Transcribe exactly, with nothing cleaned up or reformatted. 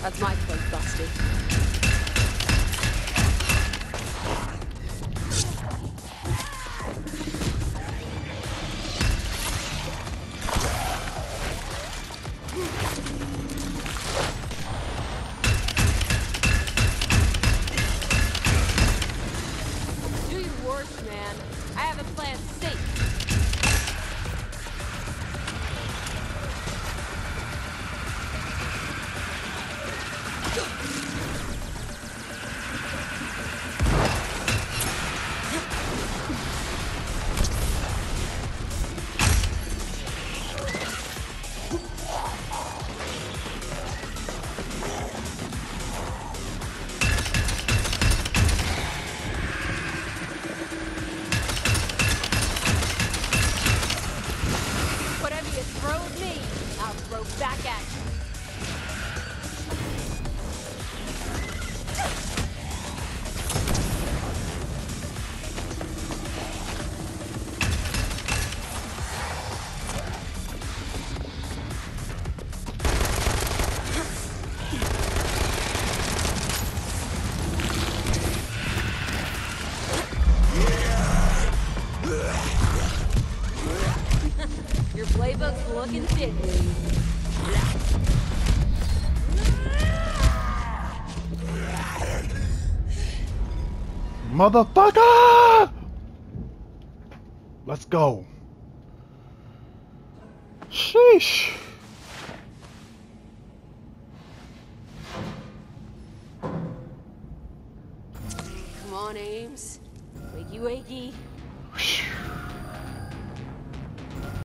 That's my plate busted. Do your worst, man. I have a plan safe. Whatever you throw at me, I'll throw back at you. Your playbook's looking diddly. Motherfucker! Let's go. Sheesh. Come on, Ames. Wakey wakey.